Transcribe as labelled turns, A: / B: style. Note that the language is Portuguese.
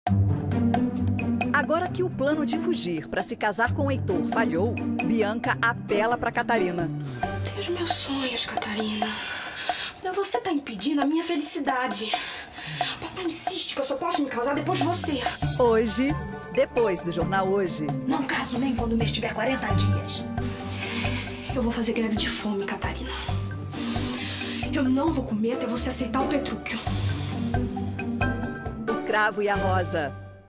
A: Agora que o plano de fugir para se casar com Heitor falhou, Bianca apela para Catarina.
B: Tem os meus sonhos, Catarina. Mas você tá impedindo a minha felicidade. Papai insiste que eu só posso me casar depois de você.
A: Hoje, depois do Jornal Hoje.
C: Não caso nem quando o mês tiver 40 dias.
B: Eu vou fazer greve de fome, Catarina. Eu não vou comer até você aceitar o Petrúquio.
A: O Cravo e a Rosa.